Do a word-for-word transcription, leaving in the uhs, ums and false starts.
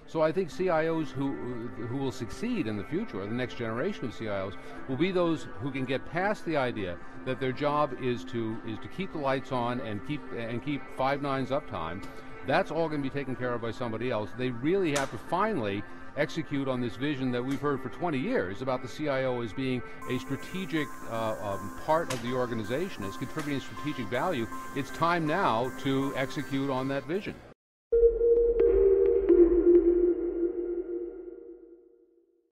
So I think C I Os who, who will succeed in the future, or the next generation of C I Os, will be those who can get past the idea that their job is to, is to keep the lights on and keep, and keep five nines uptime. That's all going to be taken care of by somebody else. They really have to finally execute on this vision that we've heard for twenty years about the C I O as being a strategic uh, um, part of the organization, as contributing strategic value. It's time now to execute on that vision.